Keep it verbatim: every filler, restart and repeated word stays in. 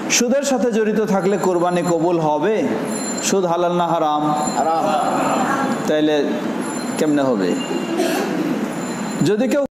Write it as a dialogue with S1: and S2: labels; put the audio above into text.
S1: সুদের সাথে জড়িত থাকলে কোরবানি কবুল হবে? সুদ হালাল না হারাম? হারাম। তাইলে কেমনে হবে? যদি কেউ